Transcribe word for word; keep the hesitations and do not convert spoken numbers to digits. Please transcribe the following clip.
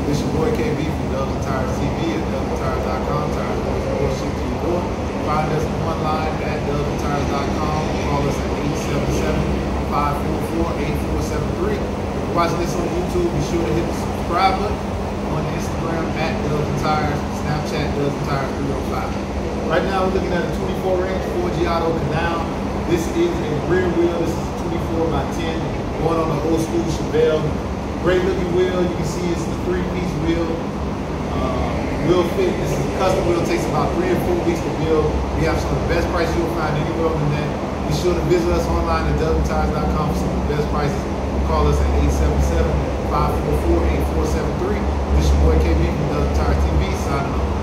This your boy K B from Dubs and Tires T V at dubs and tires dot com. Tires will ship to your door. Find us online at dubs and tires dot com. Call us at eight seven seven, five four four, eight four seven three. If you're watching this on YouTube, be sure to hit the subscribe button. On Instagram at Dubs and Tires, Snapchat Dubs and Tires three oh five. Right now we're looking at a twenty-four inch Forgiato Canele. This is a rear wheel. This is a twenty-four by ten going on the old school Chevelle. Great looking wheel. You can see it's the three-piece wheel. Uh, wheel fit. This is a custom wheel. It takes about three or four weeks to build. We have some of the best prices you'll find anywhere on the net. Be sure to visit us online at dubs and tires dot com for some of the best prices. Call us at eight seven seven, five four four, eight four seven three. This is your boy K B from Dubs and Tires T V signing off.